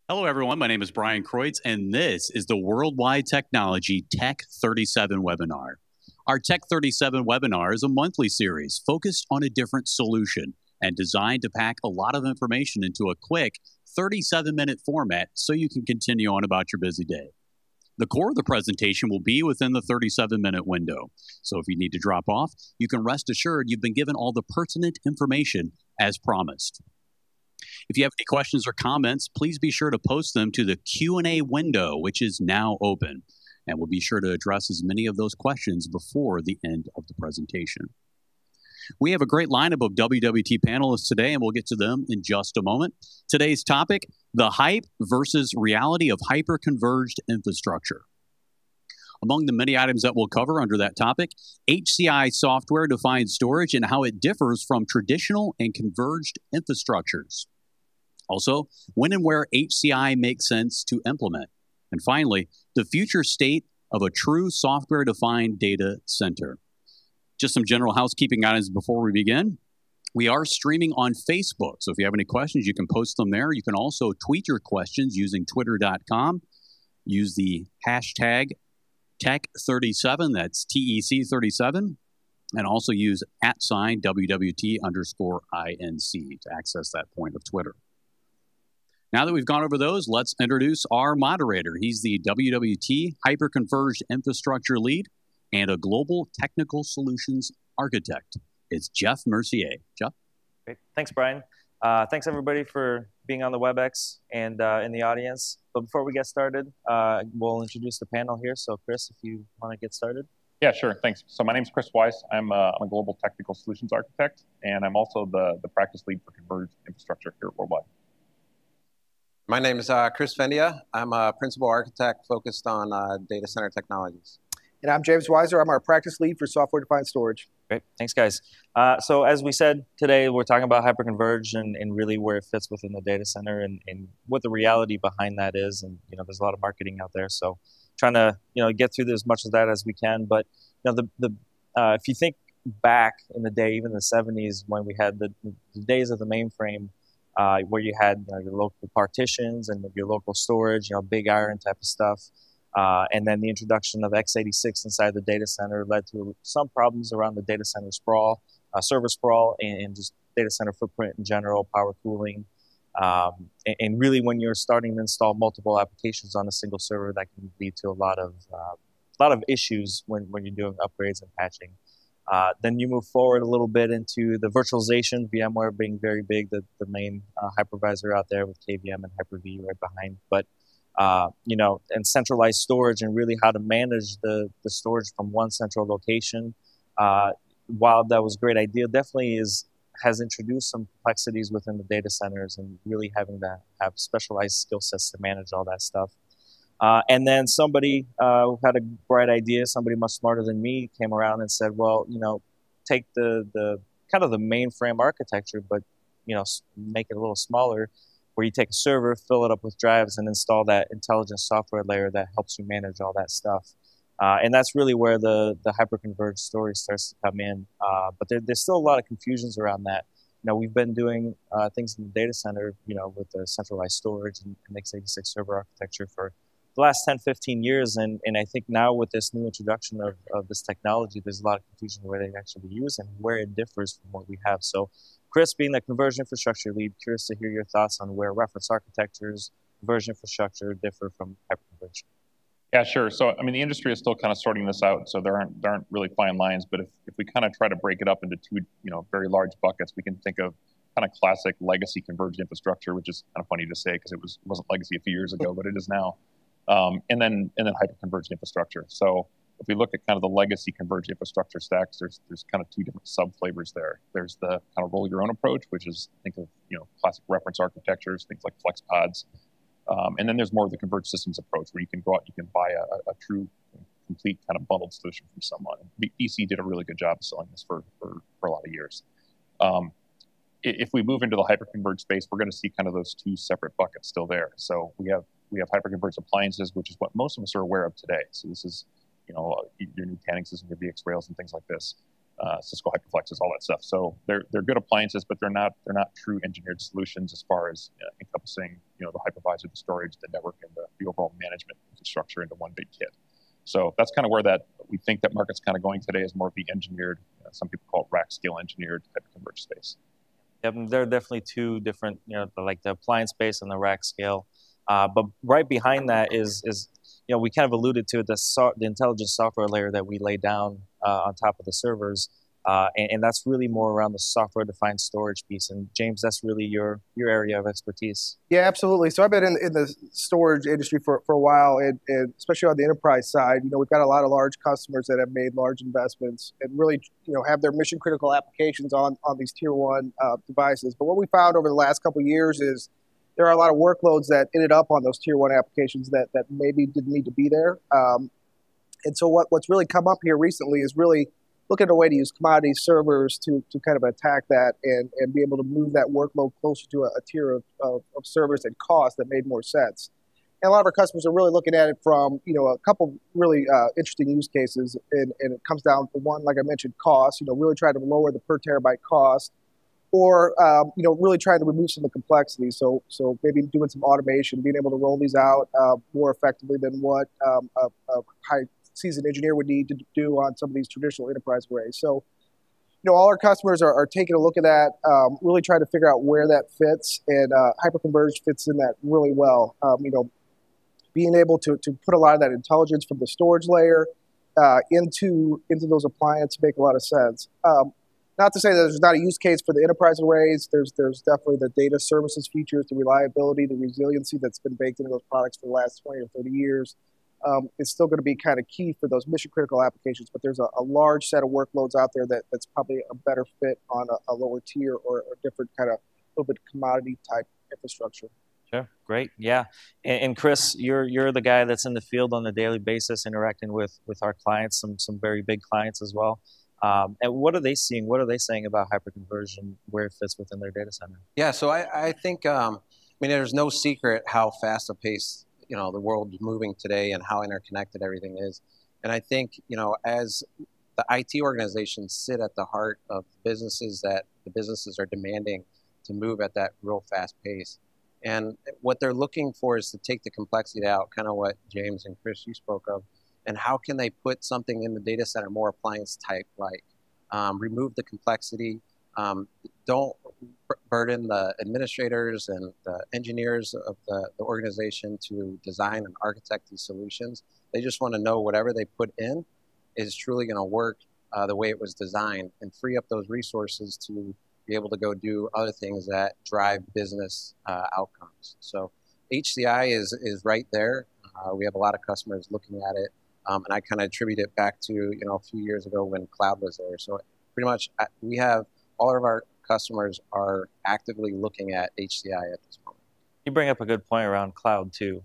Hello, everyone. My name is Brian Kreutz, and this is the Worldwide Technology Tech 37 webinar. Our Tech 37 webinar is a monthly series focused on a different solution and designed to pack a lot of information into a quick 37-minute format so you can continue on about your busy day. The core of the presentation will be within the 37-minute window. So if you need to drop off, you can rest assured you've been given all the pertinent information as promised. If you have any questions or comments, please be sure to post them to the Q&A window, which is now open. And we'll be sure to address as many of those questions before the end of the presentation. We have a great lineup of WWT panelists today, and we'll get to them in just a moment. Today's topic, the hype versus reality of hyper-converged infrastructure. Among the many items that we'll cover under that topic, HCI software-defined storage and how it differs from traditional and converged infrastructures. Also, when and where HCI makes sense to implement. And finally, the future state of a true software-defined data center. Just some general housekeeping items before we begin. We are streaming on Facebook, so if you have any questions, you can post them there. You can also tweet your questions using twitter.com. Use the hashtag Tech37, that's TEC37, and also use @WWT_INC to access that point of Twitter. Now that we've gone over those, let's introduce our moderator. He's the WWT Hyperconverged Infrastructure Lead and a Global Technical Solutions Architect. It's Jeff Mercier. Jeff? Great. Thanks, Brian. Thanks, everybody, for being on the WebEx and in the audience. But before we get started, we'll introduce the panel here. So, Chris, if you want to get started. Yeah, sure. Thanks. So my name is Chris Weiss. I'm a Global Technical Solutions Architect, and I'm also the Practice Lead for Converged Infrastructure here at Worldwide. My name is Chris Fendia. I'm a Principal Architect focused on data center technologies. And I'm James Weiser. I'm our Practice Lead for Software-Defined Storage. Great. Thanks, guys. So as we said, today we're talking about hyperconverged and really where it fits within the data center and what the reality behind that is. And, there's a lot of marketing out there. So trying to, get through as much of that as we can. But, if you think back in the day, even the 70s, when we had the days of the mainframe, where you had your local partitions and your local storage, big iron type of stuff. And then the introduction of x86 inside the data center led to some problems around the data center sprawl, server sprawl, and just data center footprint in general, power cooling. And really when you're starting to install multiple applications on a single server, that can lead to a lot of issues when you're doing upgrades and patching. Then you move forward a little bit into the virtualization, VMware being very big, the main hypervisor out there with KVM and Hyper-V right behind. But, and centralized storage and really how to manage the storage from one central location. While that was a great idea, definitely has introduced some complexities within the data centers and really having to have specialized skill sets to manage all that stuff. And then somebody who had a bright idea, somebody much smarter than me, came around and said, well, take the kind of the mainframe architecture, but, make it a little smaller, where you take a server, fill it up with drives, and install that intelligent software layer that helps you manage all that stuff. And that's really where the hyperconverged story starts to come in. But there's still a lot of confusions around that. We've been doing things in the data center, with the centralized storage and x86 server architecture for the last 10, 15 years. And I think now with this new introduction of this technology, there's a lot of confusion where they actually use and where it differs from what we have. So Chris, being the converged infrastructure lead, curious to hear your thoughts on where reference architectures, converged infrastructure differ from hyperconverged. Yeah, sure. So, the industry is still kind of sorting this out, so there aren't really fine lines. But if we kind of try to break it up into two, very large buckets, we can think of kind of classic legacy converged infrastructure, which is kind of funny to say because it wasn't legacy a few years ago, but it is now. And then hyperconverged infrastructure. So if we look at kind of the legacy converged infrastructure stacks, there's kind of two different sub-flavors there. There's the kind of roll your own approach, which is think of classic reference architectures, things like flex pods. And then there's more of the converged systems approach, where you can go out, you can buy a true, complete kind of bundled solution from someone. BC did a really good job of selling this for a lot of years. If we move into the hyperconverged space, we're going to see kind of those two separate buckets still there. So we have hyperconverged appliances, which is what most of us are aware of today. So this is, your Nutanixes and your VxRails and things like this. Cisco HyperFlexes, all that stuff. So they're good appliances, but they're not true engineered solutions as far as encompassing the hypervisor, the storage, the network, and the overall management infrastructure into one big kit. So that's kind of where we think that market's kind of going today, is more of the engineered, some people call it rack scale engineered type of converged space. Yep, there are definitely two different, like the appliance space and the rack scale. But right behind that is we kind of alluded to the intelligence software layer that we lay down on top of the servers, and that's really more around the software-defined storage piece. And James, that's really your area of expertise. Yeah, absolutely. So I've been in the storage industry for a while, and especially on the enterprise side. We've got a lot of large customers that have made large investments and really have their mission-critical applications on these tier one devices. But what we found over the last couple of years is there are a lot of workloads that ended up on those tier one applications that maybe didn't need to be there. And so what's really come up here recently is really looking at a way to use commodity servers to kind of attack that and be able to move that workload closer to a tier of servers and cost that made more sense. And a lot of our customers are really looking at it from a couple really interesting use cases, and it comes down to one, like I mentioned, cost. Really trying to lower the per terabyte cost, or really trying to remove some of the complexity. So maybe doing some automation, being able to roll these out more effectively than what a high seasoned engineer would need to do on some of these traditional enterprise arrays. So all our customers are taking a look at that, really trying to figure out where that fits, and hyperconverged fits in that really well. Being able to put a lot of that intelligence from the storage layer into those appliances make a lot of sense. Not to say that there's not a use case for the enterprise arrays. There's definitely the data services features, the reliability, the resiliency that's been baked into those products for the last 20 or 30 years. It's still going to be kind of key for those mission-critical applications, but there's a large set of workloads out there that's probably a better fit on a lower tier or a different kind of little bit commodity-type infrastructure. Sure, great, yeah. And Chris, you're the guy that's in the field on a daily basis, interacting with our clients, some very big clients as well. And what are they seeing? What are they saying about hyperconversion, where it fits within their data center? Yeah, so I think, there's no secret how fast a pace the world is moving today and how interconnected everything is. And I think, as the IT organizations sit at the heart of businesses, that the businesses are demanding to move at that real fast pace. And what they're looking for is to take the complexity out, kind of what James and Chris, you spoke of, and how can they put something in the data center more appliance type, like remove the complexity, don't burden the administrators and the engineers of the organization to design and architect these solutions. They just want to know whatever they put in is truly going to work the way it was designed, and free up those resources to be able to go do other things that drive business outcomes. So HCI is right there. We have a lot of customers looking at it, and I kind of attribute it back to a few years ago when cloud was there. So pretty much we have all of our customers are actively looking at HCI at this moment. You bring up a good point around cloud too.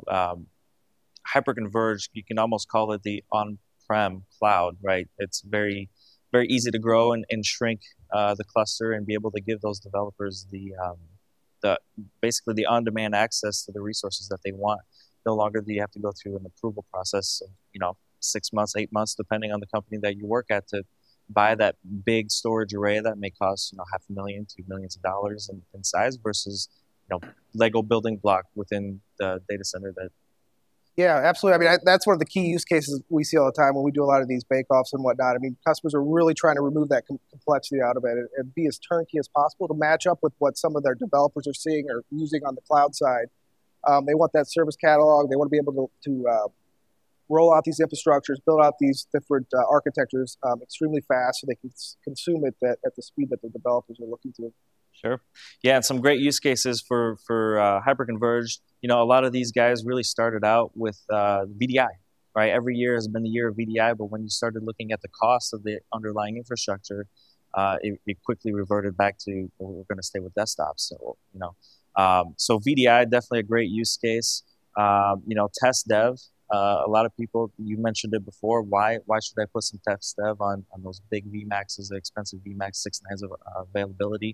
Hyperconverged, you can almost call it the on-prem cloud, right? It's very, very easy to grow and shrink the cluster and be able to give those developers basically the on-demand access to the resources that they want. No longer do you have to go through an approval process of 6 months, 8 months, depending on the company that you work at, to buy that big storage array that may cost $500,000 to millions of dollars in size, versus Lego building block within the data center. Yeah, absolutely. That's one of the key use cases we see all the time when we do a lot of these bake-offs and whatnot. Customers are really trying to remove that complexity out of it and be as turnkey as possible to match up with what some of their developers are seeing or using on the cloud side. They want that service catalog. They want to be able to roll out these infrastructures, build out these different architectures extremely fast so they can consume it at the speed that the developers are looking to. Sure. Yeah, and some great use cases for hyperconverged. A lot of these guys really started out with VDI, right? Every year has been the year of VDI, but when you started looking at the cost of the underlying infrastructure, it quickly reverted back to, well, we're going to stay with desktops. So VDI, definitely a great use case. Test dev. A lot of people, you mentioned it before, why should I put some test dev on those big VMAXs, the expensive VMAX 6 nines of availability?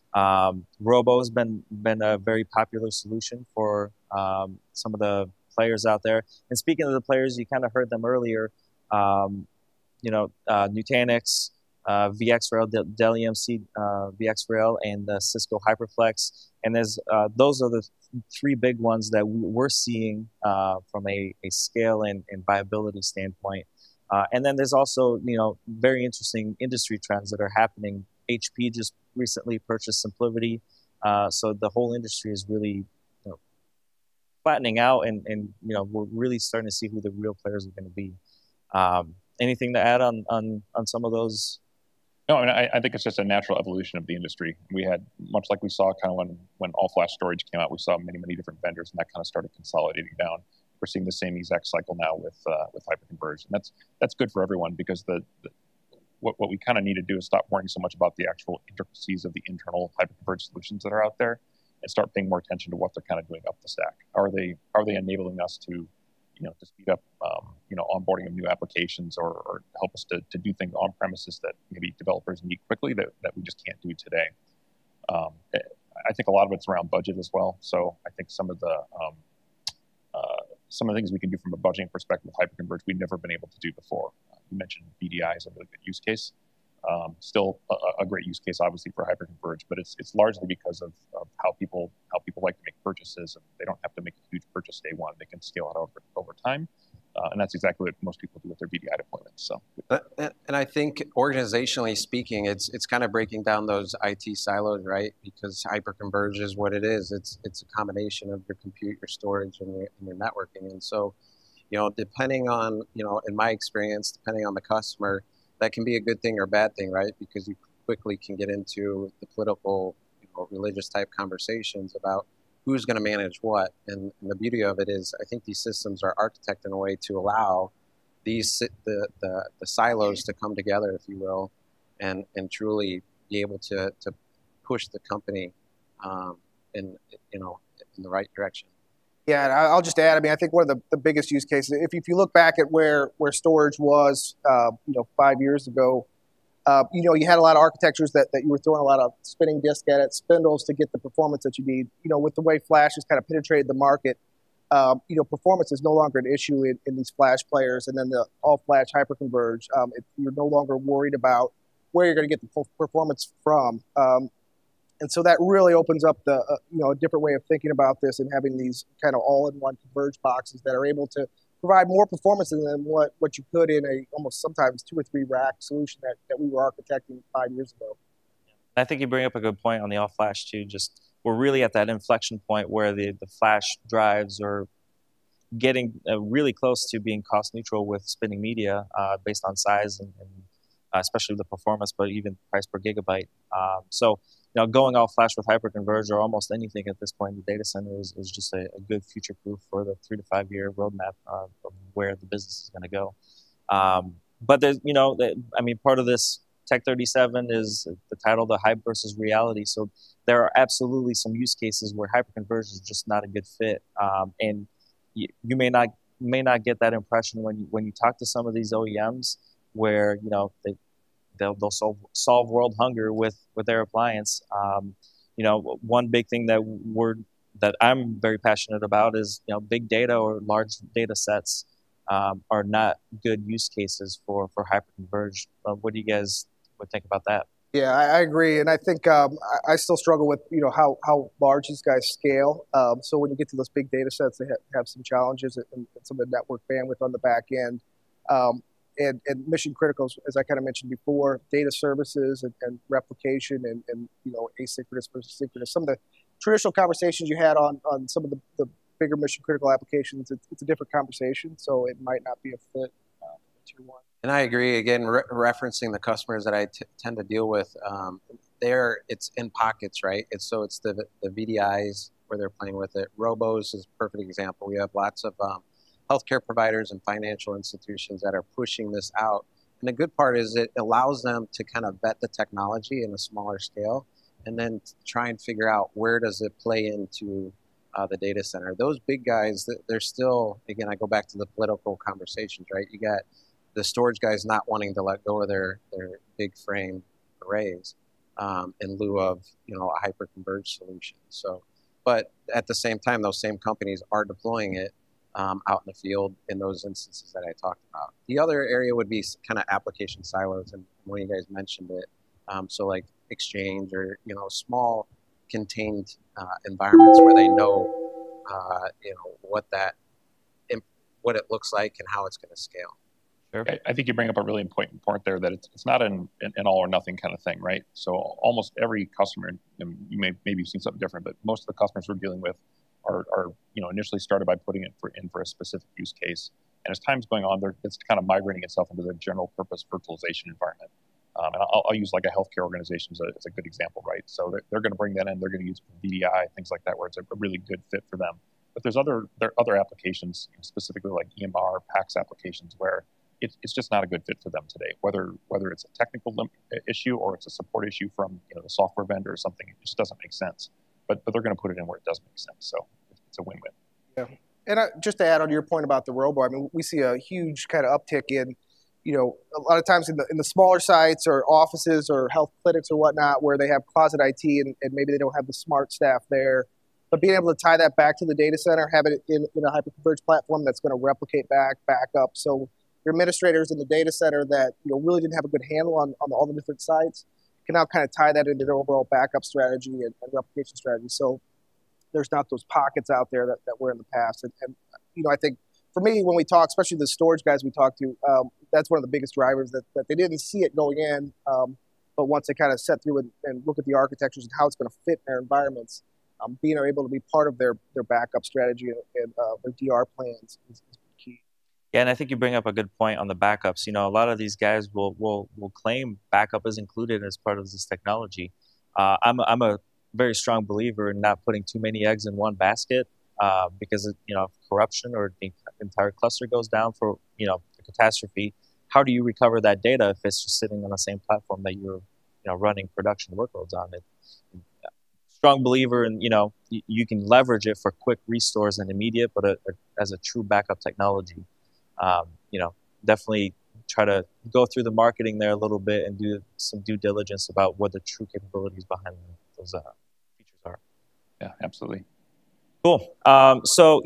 Robo has been a very popular solution for some of the players out there. And speaking of the players, you kind of heard them earlier. Nutanix, VxRail, Dell EMC VxRail, and the Cisco HyperFlex. And there's those are the three big ones that we're seeing from a scale and viability standpoint. And then there's also, very interesting industry trends that are happening. HP just recently purchased SimpliVity, so the whole industry is really flattening out, and we're really starting to see who the real players are going to be. Anything to add on some of those? No, I mean, I think it's just a natural evolution of the industry. We had, much like we saw kind of when all-flash storage came out, we saw many different vendors, and that kind of started consolidating down. We're seeing the same exact cycle now with hyperconverged, and that's good for everyone, because what we kind of need to do is stop worrying so much about the actual intricacies of the internal hyperconverged solutions that are out there, and start paying more attention to what they're kind of doing up the stack. Are they enabling us to speed up onboarding of new applications, or help us to do things on premises that maybe developers need quickly that we just can't do today. I think a lot of it's around budget as well. So I think some of the things we can do from a budgeting perspective with hyperconverged we've never been able to do before. You mentioned VDI is a really good use case. Still a great use case, obviously, for hyperconverged, but it's largely because of how people like to make purchases, and they don't have to make a huge purchase day one. They can scale it over time, and that's exactly what most people do with their VDI deployments. So, and I think organizationally speaking, it's kind of breaking down those IT silos, right? Because hyperconverged is what it is. It's a combination of your compute, your storage, and your networking. And so, depending on in my experience, depending on the customer, that can be a good thing or a bad thing, right? Because you quickly can get into the political, religious type conversations about who's going to manage what. And the beauty of it is, I think these systems are architected in a way to allow the silos to come together, if you will, and truly be able to push the company in the right direction. Yeah, and I'll just add, I think one of the biggest use cases, if you look back at where storage was, 5 years ago, you had a lot of architectures that you were throwing a lot of spinning disk at it, spindles to get the performance that you need. With the way flash has kind of penetrated the market, performance is no longer an issue in these flash players, and then the all-flash hyperconverged, you're no longer worried about where you're going to get the performance from. And so that really opens up a different way of thinking about this, and having these kind of all-in-one converged boxes that are able to provide more performance than what you could in a almost sometimes 2 or 3 rack solution that we were architecting 5 years ago. I think you bring up a good point on the all-flash too. Just we're really at that inflection point where the flash drives are getting really close to being cost neutral with spinning media based on size and especially the performance, but even price per gigabyte. So going all flash with hyperconverged or almost anything at this point in the data center is just a good future proof for the 3 to 5 year roadmap of where the business is going to go. But there's, part of this Tech 37 is the title, the hype versus reality. So there are absolutely some use cases where hyperconverged is just not a good fit, and you may not get that impression when you talk to some of these OEMs where they'll solve world hunger with their appliance. One big thing that I'm very passionate about is big data or large data sets are not good use cases for hyperconverged. What do you guys would think about that? Yeah, I agree, and I think I still struggle with how large these guys scale. So when you get to those big data sets, they have some challenges and some of the network bandwidth on the back end. And mission critical, as I kind of mentioned before, data services and replication and asynchronous versus synchronous. Some of the traditional conversations you had on some of the bigger mission critical applications, it's a different conversation, so it might not be a fit tier one. And I agree. Again, referencing the customers that I tend to deal with, it's in pockets, right? It's the VDIs where they're playing with it. Robos is a perfect example. We have lots of healthcare providers and financial institutions that are pushing this out. And the good part is it allows them to kind of vet the technology in a smaller scale and then try and figure out where does it play into the data center. Those big guys, they're still, again, I go back to the political conversations, right? You got the storage guys not wanting to let go of their big frame arrays in lieu of a hyper-converged solution. So, but at the same time, those same companies are deploying it out in the field in those instances that I talked about. The other area would be kind of application silos, and one of you guys mentioned it. So like Exchange or small contained environments where they know what it looks like and how it's going to scale. Sure. I think you bring up a really important point there, that it's not an all or nothing kind of thing, right? So almost every customer, and you maybe you've seen something different, but most of the customers we're dealing with are initially started by putting it in for a specific use case, and as time's going on, it's kind of migrating itself into the general purpose virtualization environment. And I'll use like a healthcare organization as a good example, right? So they're going to bring that in, they're going to use VDI, things like that, where it's a really good fit for them. But there are other applications, specifically like EMR, PACS applications, where it's just not a good fit for them today. Whether it's a technical issue or it's a support issue from the software vendor or something, it just doesn't make sense. But they're going to put it in where it does make sense. So it's a win-win. Yeah, and just to add on to your point about the robo, I mean, we see a huge kind of uptick in, a lot of times in the smaller sites or offices or health clinics or whatnot, where they have closet IT and maybe they don't have the smart staff there. But being able to tie that back to the data center, have it in a hyperconverged platform that's going to replicate back up. So your administrators in the data center that really didn't have a good handle on all the different sites can now kind of tie that into their overall backup strategy and replication strategy. So there's not those pockets out there that were in the past. And I think for me, when we talk, especially the storage guys we talk to, that's one of the biggest drivers that they didn't see it going in. But once they kind of set through and look at the architectures and how it's going to fit in their environments, being able to be part of their backup strategy and their DR plans is key. Yeah, and I think you bring up a good point on the backups. A lot of these guys will claim backup is included as part of this technology. I'm a very strong believer in not putting too many eggs in one basket, because if corruption or the entire cluster goes down for a catastrophe, how do you recover that data if it's just sitting on the same platform that you're running production workloads on? Strong believer in you can leverage it for quick restores and immediate, but as a true backup technology, definitely try to go through the marketing there a little bit and do some due diligence about what the true capabilities behind those features are. Yeah, absolutely. Cool. So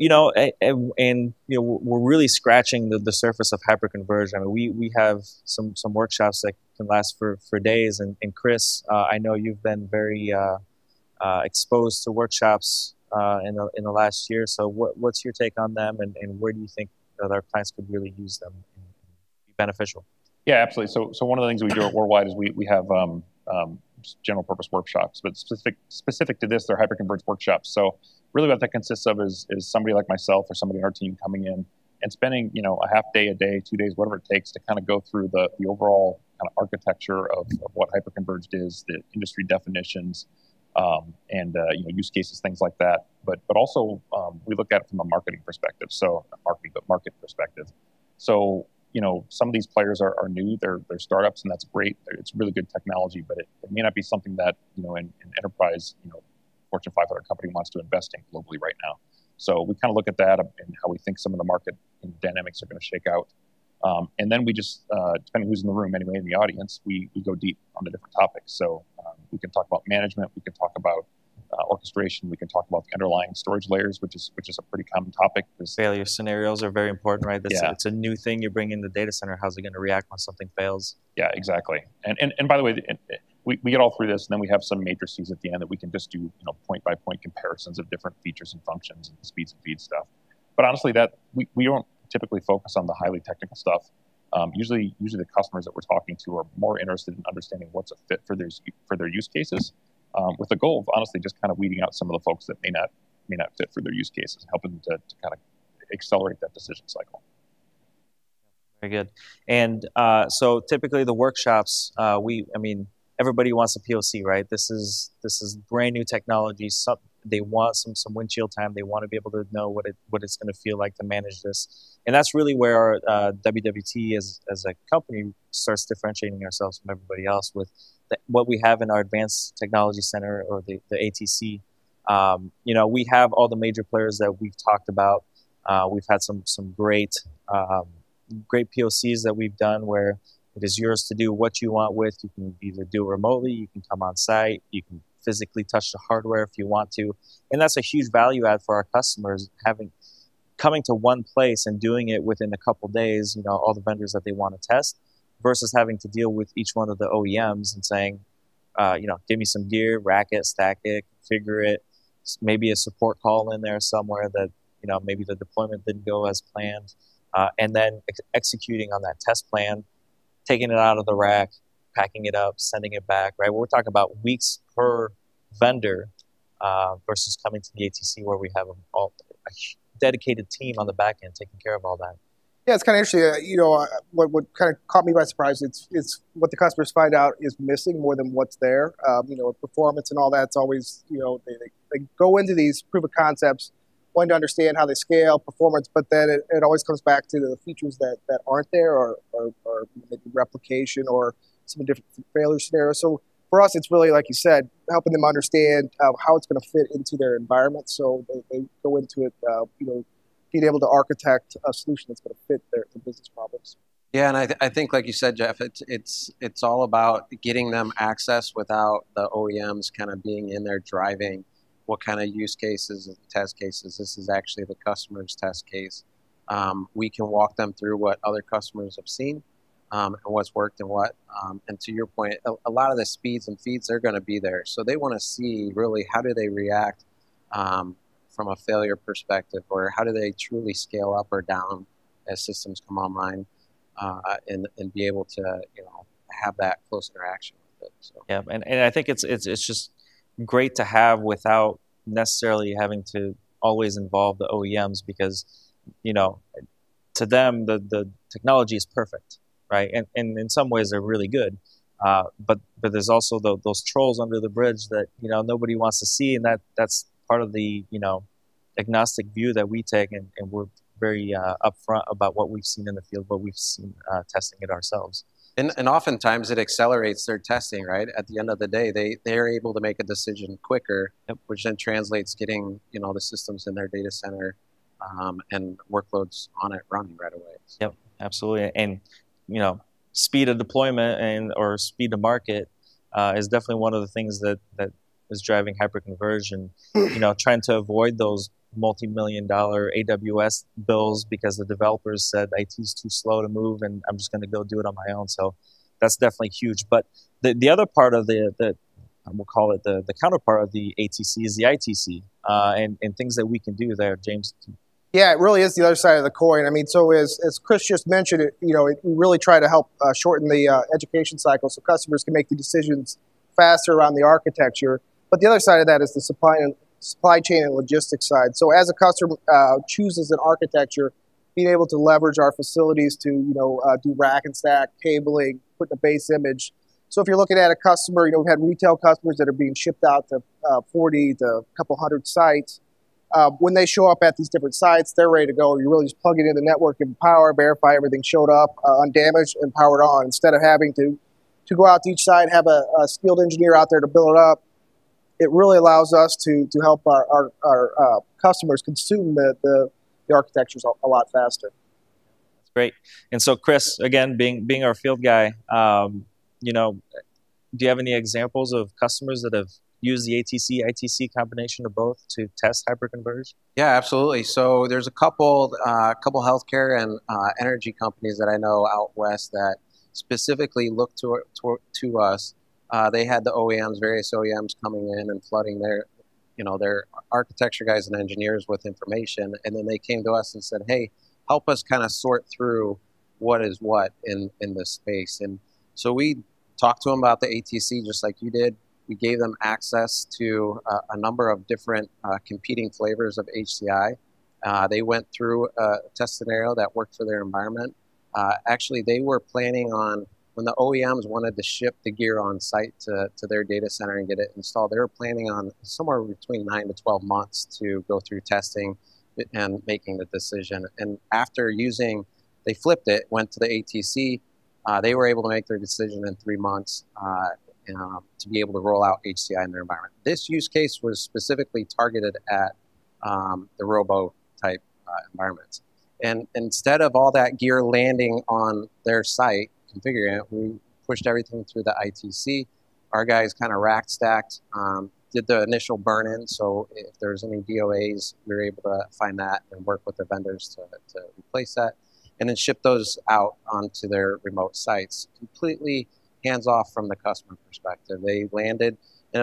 we're really scratching the surface of hyperconverged. I mean, we have some workshops that can last for days. And Chris, I know you've been very exposed to workshops in the last year. So what's your take on them, and where do you think that our clients could really use them and be beneficial? Yeah, absolutely. So one of the things we do at Worldwide is we have general purpose workshops, but specific to this, they're hyperconverged workshops. So really what that consists of is somebody like myself or somebody in our team coming in and spending a half day, a day, 2 days, whatever it takes to kind of go through the overall kind of architecture of what hyperconverged is, the industry definitions, and use cases, things like that. But also we look at it from a marketing perspective. So market perspective. So some of these players are new. They're startups, and that's great. It's really good technology, but it may not be something that an enterprise Fortune 500 company wants to invest in globally right now. So we kind of look at that and how we think some of the market dynamics are going to shake out. And then we just, depending who's in the room anyway, in the audience, we go deep on the different topics. So we can talk about management, we can talk about orchestration, we can talk about the underlying storage layers, which is a pretty common topic. Failure scenarios are very important, right? Yeah. It's a new thing you bring in the data center. How's it going to react when something fails? Yeah, exactly. And by the way, we get all through this, and then we have some matrices at the end that we can just do point-by-point comparisons of different features and functions and speeds and feed stuff. But honestly, that we don't typically focus on the highly technical stuff. Usually the customers that we're talking to are more interested in understanding what's a fit for their use cases, with the goal of honestly just kind of weeding out some of the folks that may not fit for their use cases, helping them to kind of accelerate that decision cycle. Very good. And so typically the workshops, everybody wants a POC, right? This is brand new technology. They want some windshield time. They want to be able to know what it's going to feel like to manage this. And that's really where our WWT as a company starts differentiating ourselves from everybody else with what we have in our Advanced Technology Center, or the ATC. We have all the major players that we've talked about. We've had some great POCs that we've done where it is yours to do what you want with. You can either do it remotely, you can come on site, you can physically touch the hardware if you want to. And that's a huge value add for our customers, having coming to one place and doing it within a couple days, all the vendors that they want to test, versus having to deal with each one of the OEMs and saying, give me some gear, rack it, stack it, configure it, maybe a support call in there somewhere that, maybe the deployment didn't go as planned, and then executing on that test plan, taking it out of the rack, packing it up, sending it back, right? We're talking about weeks per vendor versus coming to the ATC where we have a dedicated team on the back end taking care of all that. Yeah, it's kind of interesting. What kind of caught me by surprise, it's what the customers find out is missing more than what's there. Performance and all that's always, they go into these proof of concepts wanting to understand how they scale performance, but then it always comes back to the features that aren't there or maybe replication or some different failure scenarios. So for us, it's really, like you said, helping them understand how it's going to fit into their environment. So they go into it, being able to architect a solution that's going to fit their business problems. Yeah, and I think, like you said, Jeff, it's all about getting them access without the OEMs kind of being in there driving what kind of use cases and test cases. This is actually the customer's test case. We can walk them through what other customers have seen and what's worked and what. And to your point, a lot of the speeds and feeds, they're going to be there. So they want to see really how do they react from a failure perspective, or how do they truly scale up or down as systems come online, and be able to have that close interaction with it. So. Yeah, and I think it's just great to have without necessarily having to always involve the OEMs, because to them the technology is perfect, right? And in some ways they're really good, but there's also those trolls under the bridge that nobody wants to see, and that's part of the agnostic view that we take, and we're very upfront about what we've seen in the field, what we've seen testing it ourselves. And oftentimes it accelerates their testing, right? At the end of the day, they're able to make a decision quicker, yep. Which then translates getting the systems in their data center and workloads on it running right away. So. Yep, absolutely. And speed of deployment or speed to market is definitely one of the things that is driving hyperconverged, and trying to avoid those multi-million-dollar AWS bills because the developers said IT is too slow to move and I'm just going to go do it on my own. So that's definitely huge. But the other part of the we'll call it the counterpart of the ATC is the ITC, and things that we can do there, James. Yeah, it really is the other side of the coin. I mean, so as Chris just mentioned, we really try to help shorten the education cycle so customers can make the decisions faster around the architecture. But the other side of that is the supply chain and logistics side. So as a customer chooses an architecture, being able to leverage our facilities to do rack and stack, cabling, put in a base image. So if you're looking at a customer, we've had retail customers that are being shipped out to 40 to a couple hundred sites. When they show up at these different sites, they're ready to go. You really just plug it in the network and power, verify everything showed up undamaged, and powered on, instead of having to go out to each site, have a skilled engineer out there to build it up. It really allows us to help our customers consume the architectures a lot faster. That's great. And so, Chris, again, being our field guy, do you have any examples of customers that have used the ATC, ITC combination of both to test hyperconverged? Yeah, absolutely. So there's a couple healthcare and energy companies that I know out west that specifically look to us. They had the OEMs, various OEMs coming in and flooding their architecture guys and engineers with information, and then they came to us and said, "Hey, help us kind of sort through what is what in this space." And so we talked to them about the ATC just like you did. We gave them access to a number of different competing flavors of HCI. They went through a test scenario that worked for their environment. Actually, they were planning on, when the OEMs wanted to ship the gear on site to their data center and get it installed, they were planning on somewhere between 9 to 12 months to go through testing and making the decision. And after they flipped it, went to the ATC, they were able to make their decision in 3 months to be able to roll out HCI in their environment. This use case was specifically targeted at the robo-type environments. And instead of all that gear landing on their site, configuring it, we pushed everything through the ITC. Our guys kind of rack stacked did the initial burn-in, so if there's any DOAs, we were able to find that and work with the vendors to replace that, and then ship those out onto their remote sites, completely hands-off from the customer perspective. They landed, and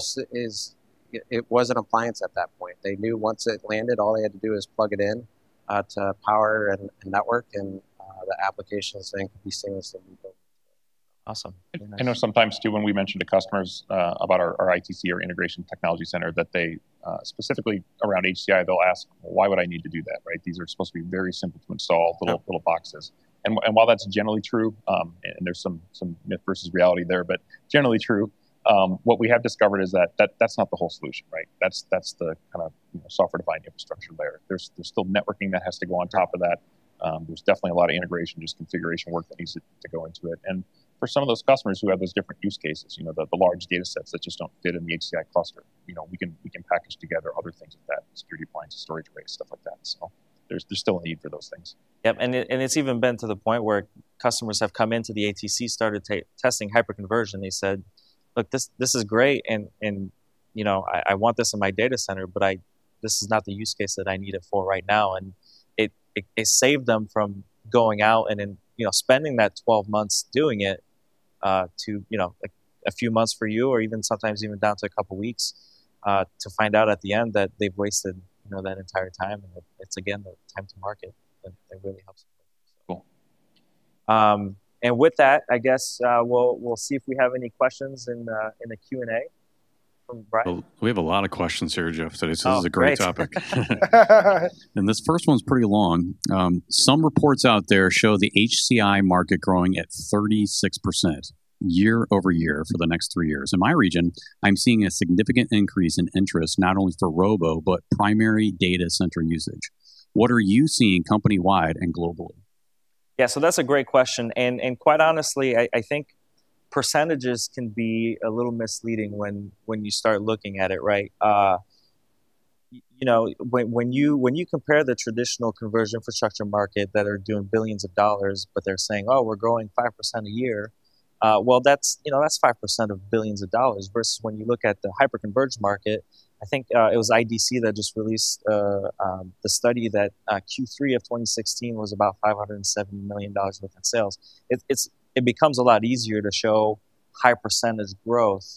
it was an appliance at that point. They knew once it landed, all they had to do is plug it in to power and network, and the applications then could be seamlessly rebuilt. Awesome. I know sometimes too when we mention to customers about our ITC or Integration Technology Center that they specifically around HCI, they'll ask, well, why would I need to do that, right? These are supposed to be very simple to install little boxes. And while that's generally true, and there's some myth versus reality there, but generally true, what we have discovered is that's not the whole solution, right? That's the kind of software-defined infrastructure layer. There's still networking that has to go on top of that. There's definitely a lot of integration, just configuration work that needs to go into it. And for some of those customers who have those different use cases, the large data sets that just don't fit in the HCI cluster, we can package together other things with that, security appliances, storage arrays, stuff like that. So there's still a need for those things. Yep, and it's even been to the point where customers have come into the ATC, started testing hyperconversion. They said, look, this is great, and I want this in my data center, but this is not the use case that I need it for right now. And it saved them from going out and spending that 12 months doing it to like a few months for you, or even sometimes even down to a couple weeks, to find out at the end that they've wasted that entire time, and it's again the time to market that really helps. Cool. And with that, I guess we'll see if we have any questions in the Q&A from Brian. Well, we have a lot of questions here, Jeff, today, so this is a great topic. And this first one's pretty long. Some reports out there show the HCI market growing at 36% year over year for the next 3 years. In my region, I'm seeing a significant increase in interest, not only for robo, but primary data center usage. What are you seeing company-wide and globally? Yeah, so that's a great question. And quite honestly, I think percentages can be a little misleading when you start looking at it, right? When you compare the traditional converged infrastructure market that are doing billions of dollars, but they're saying, oh, we're growing 5% a year. Well, that's 5% of billions of dollars versus when you look at the hyperconverged market. I think it was IDC that just released the study that Q3 of 2016 was about $570 million worth in sales. It becomes a lot easier to show high percentage growth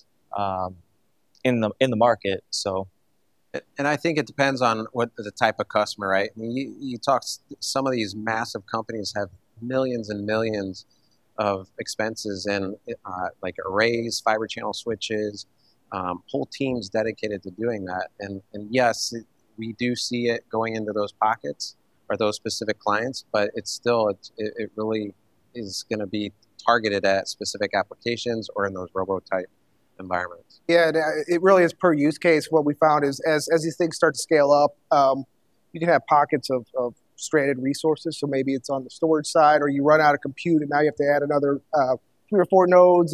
in the market. So, and I think it depends on what the type of customer, right? I mean, you talk, some of these massive companies have millions and millions of expenses in like arrays, fiber channel switches, whole teams dedicated to doing that. And yes, we do see it going into those pockets or those specific clients, but it's still, it really is going to be targeted at specific applications or in those robo-type environments. Yeah, it really is per use case. What we found is as these things start to scale up, you can have pockets of stranded resources. So maybe it's on the storage side, or you run out of compute and now you have to add another 3 or 4 nodes,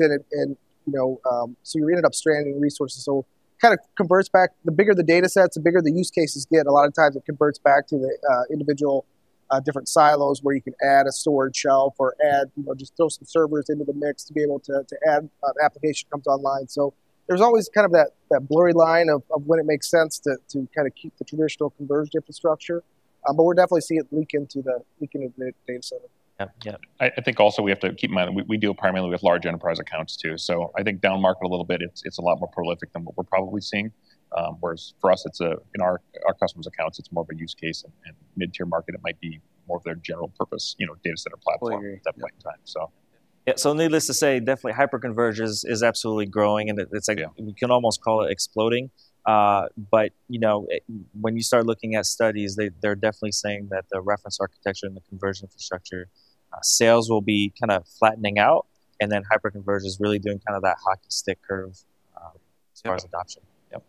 so you ended up stranding resources. So kind of converts back, the bigger the data sets, the bigger the use cases get. A lot of times it converts back to the individual different silos where you can add a storage shelf or add, just throw some servers into the mix to be able to add an application comes online. So there's always kind of that blurry line of when it makes sense to kind of keep the traditional converged infrastructure. But we're definitely seeing it leak into the data center. Yeah. I think also we have to keep in mind that we deal primarily with large enterprise accounts too. So I think down market a little bit, it's a lot more prolific than what we're probably seeing. Whereas for us, in our customers' accounts, it's more of a use case, and mid-tier market, it might be more of their general purpose, data center platform at that point in time. So. Yeah, so needless to say, definitely hyperconverged is absolutely growing, and it's like we can almost call it exploding. But when you start looking at studies, they're definitely saying that the reference architecture and the converged infrastructure sales will be kind of flattening out, and then hyperconverged is really doing kind of that hockey stick curve as far as adoption. Yep.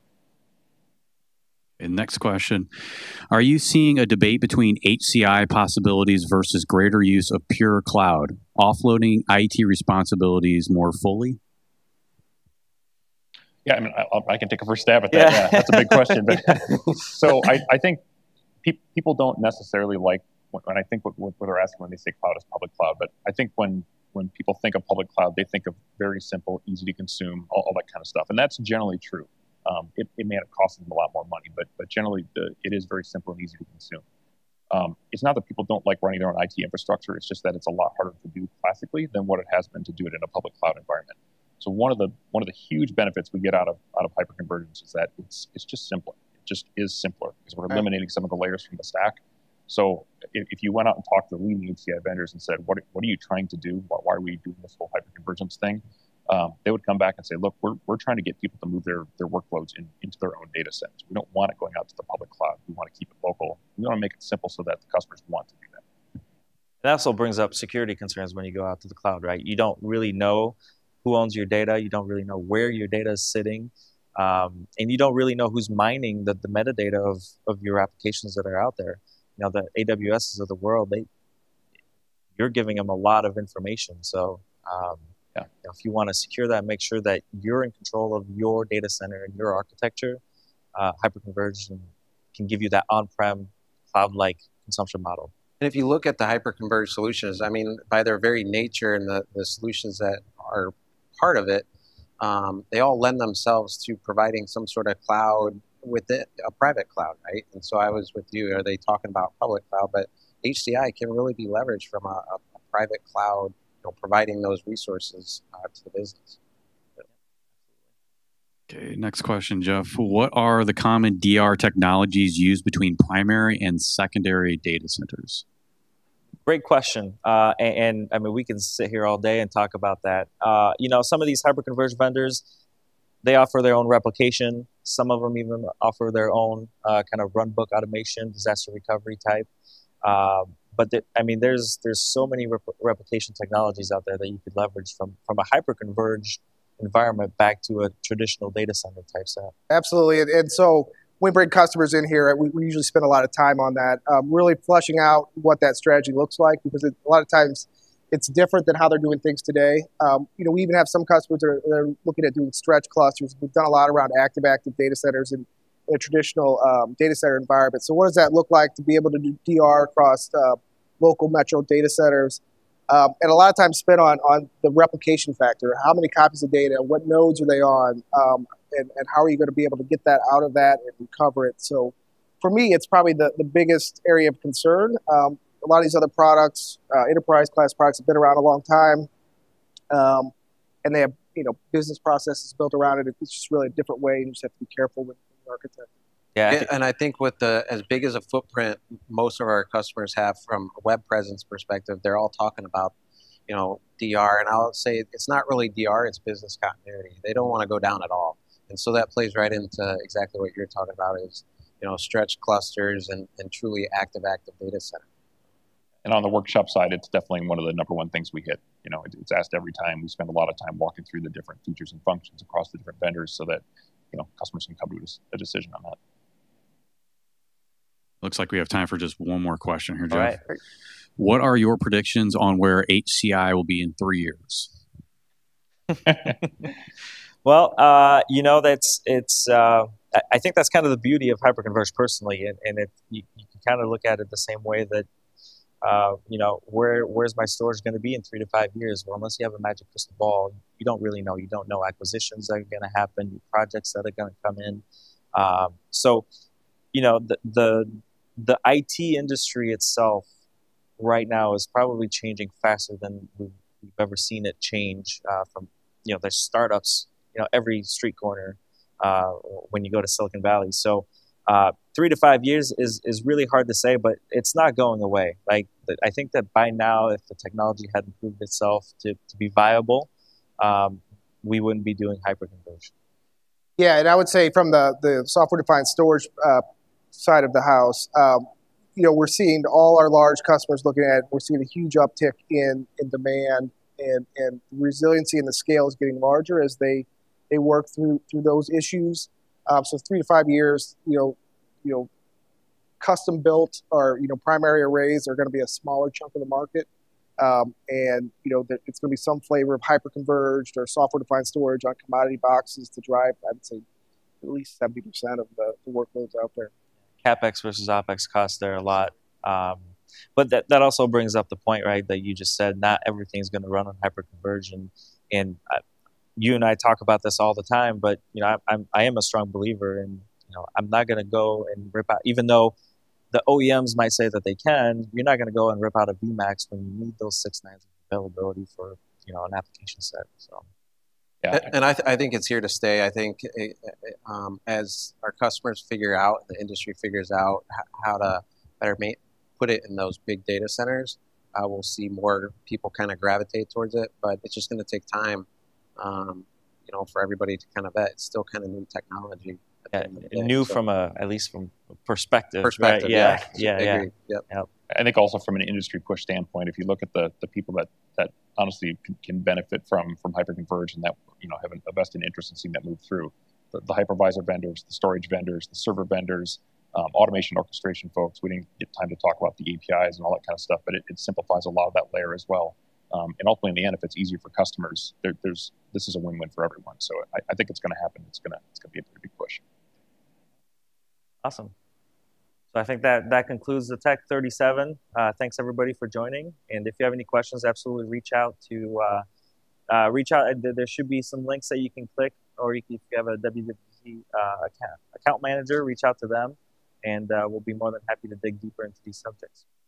And next question. Are you seeing a debate between HCI possibilities versus greater use of pure cloud, offloading IT responsibilities more fully? Yeah, I mean, I can take a first stab at that. Yeah, that's a big question. But so I think people don't necessarily like, when I think what they're asking when they say cloud is public cloud, but I think when people think of public cloud, they think of very simple, easy to consume, all that kind of stuff. And that's generally true. It may end up costing them a lot more money, but generally it is very simple and easy to consume. It's not that people don't like running their own IT infrastructure. It's just that it's a lot harder to do classically than what it has been to do it in a public cloud environment. So one of the huge benefits we get out of hyperconvergence is that it's just simpler. It just is simpler because we're eliminating some of the layers from the stack. So if you went out and talked to the leading HCI vendors and said, what are you trying to do? Why are we doing this whole hyperconvergence thing? They would come back and say, look, we're trying to get people to move their workloads into their own data centers. We don't want it going out to the public cloud. We want to keep it local. We want to make it simple so that the customers want to do that. It also brings up security concerns when you go out to the cloud, right? You don't really know who owns your data. You don't really know where your data is sitting. And you don't really know who's mining the metadata of your applications that are out there. You know, the AWSs of the world, you're giving them a lot of information. So you know, if you want to secure that, make sure that you're in control of your data center and your architecture. Hyperconverged can give you that on-prem cloud-like consumption model. And if you look at the hyperconverged solutions, I mean, by their very nature and the solutions that are part of it, they all lend themselves to providing some sort of cloud within a private cloud, right? And so I was with you, are they talking about public cloud? But HCI can really be leveraged from a private cloud, you know, providing those resources to the business. Okay, next question, Jeff. What are the common DR technologies used between primary and secondary data centers? Great question. And I mean, we can sit here all day and talk about that. You know, some of these hyperconverged vendors, they offer their own replication. Some of them even offer their own kind of runbook automation, disaster recovery type. But I mean, there's so many replication technologies out there that you could leverage from a hyperconverged environment back to a traditional data center type setup. Absolutely. And so when we bring customers in here, we usually spend a lot of time on that, really fleshing out what that strategy looks like, because a lot of times it's different than how they're doing things today. You know, we even have some customers that are looking at doing stretch clusters. We've done a lot around active data centers in a traditional data center environment. So what does that look like to be able to do DR across local metro data centers? And a lot of time spent on the replication factor. How many copies of data? What nodes are they on? And how are you going to be able to get that out of that and recover it? So for me, it's probably the biggest area of concern. A lot of these other products, enterprise class products, have been around a long time. And they have, you know, business processes built around it. It's just really a different way. You just have to be careful with the architect. Yeah, and I think with as big as a footprint most of our customers have from a web presence perspective, they're all talking about, you know, DR. And I'll say it's not really DR, it's business continuity. They don't want to go down at all. And so that plays right into exactly what you're talking about is, you know, stretch clusters and truly active data center. And on the workshop side, it's definitely one of the number one things we hit. You know, it's asked every time. We spend a lot of time walking through the different features and functions across the different vendors so that, you know, customers can come to a decision on that. Looks like we have time for just one more question here, Jeff. all right. What are your predictions on where HCI will be in 3 years? Well, you know, I think that's kind of the beauty of hyperconverged personally, and you can kind of look at it the same way that, you know, where's my storage going to be in 3 to 5 years? Well, unless you have a magic crystal ball, you don't really know. You don't know acquisitions that are going to happen, new projects that are going to come in. So, you know, the IT industry itself right now is probably changing faster than we've ever seen it change. From, you know, there's startups, you know, every street corner when you go to Silicon Valley. So 3 to 5 years is really hard to say, but it's not going away. Like, I think that by now, if the technology had improved itself to be viable, we wouldn't be doing hyperconverged. Yeah, and I would say from the software-defined storage side of the house, you know, we're seeing all our large customers looking at it. We're seeing a huge uptick in demand, and the resiliency and the scale is getting larger as they work through those issues. So 3 to 5 years, you know, custom built or, you know, primary arrays are going to be a smaller chunk of the market. And, you know, it's going to be some flavor of hyperconverged or software-defined storage on commodity boxes to drive, I would say, at least 70% of the workloads out there. CapEx versus OpEx costs there a lot. But that also brings up the point, right, that you just said, not everything's going to run on hyperconverged. And you and I talk about this all the time, but I am a strong believer in, I'm not going to go and rip out, even though the OEMs might say that they can, you're not going to go and rip out a VMAX when you need those 6 nines of availability for, an application set. So. Yeah. And I think it's here to stay. I think as our customers figure out, the industry figures out how to better put it in those big data centers, we'll see more people kind of gravitate towards it. But it's just going to take time, for everybody to kind of vet. It's still kind of new technology. New from at least from perspective. Perspective, right? Yeah. Yep. I think also from an industry push standpoint, if you look at the people that honestly can benefit from hyperconverged and that have a vested interest in seeing that move through, the hypervisor vendors, the storage vendors, the server vendors, automation orchestration folks. We didn't get time to talk about the APIs and all that kind of stuff, but it simplifies a lot of that layer as well. And ultimately, in the end, if it's easier for customers, this is a win-win for everyone. So I think it's going to happen. It's going to be a pretty big push. Awesome. So I think that concludes the Tech 37. Thanks everybody for joining. And if you have any questions, absolutely reach out. There should be some links that you can click, or if you have a WWT account manager, reach out to them, and we'll be more than happy to dig deeper into these subjects.